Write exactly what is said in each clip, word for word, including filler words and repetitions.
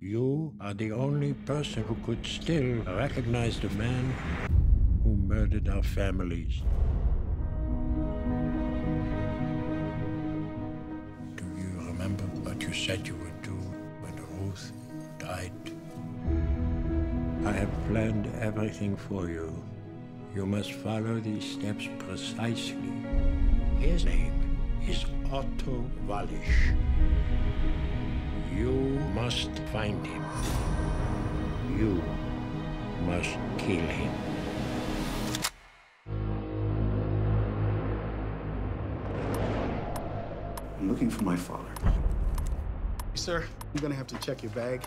You are the only person who could still recognize the man who murdered our families. Do you remember what you said you would do when Ruth died? I have planned everything for you. You must follow these steps precisely. His name is Otto Wallisch. You must find him. You must kill him. I'm looking for my father. Sir, I'm gonna have to check your bag.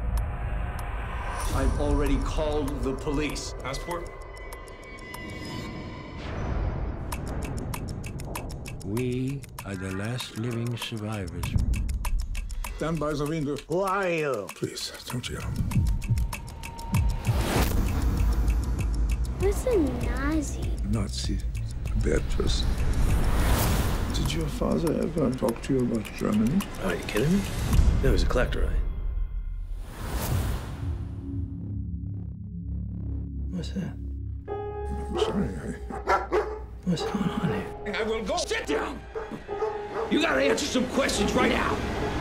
I've already called the police. Passport? We are the last living survivors. Stand by the window. Who are you? Please, don't yell. What's a Nazi? Nazi. A bad person. Did your father ever talk to you about Germany? Are you kidding me? No, he's a collector, right? What's that? I'm sorry, I... What's going on here? I will go. Sit down! You gotta answer some questions right now!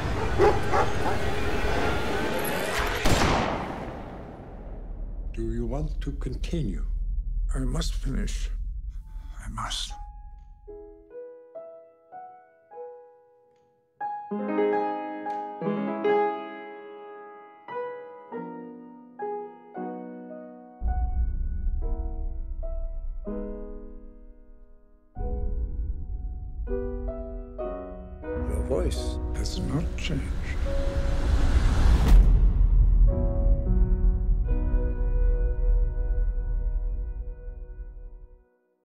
Do you want to continue? I must finish. I must. Your voice has not changed.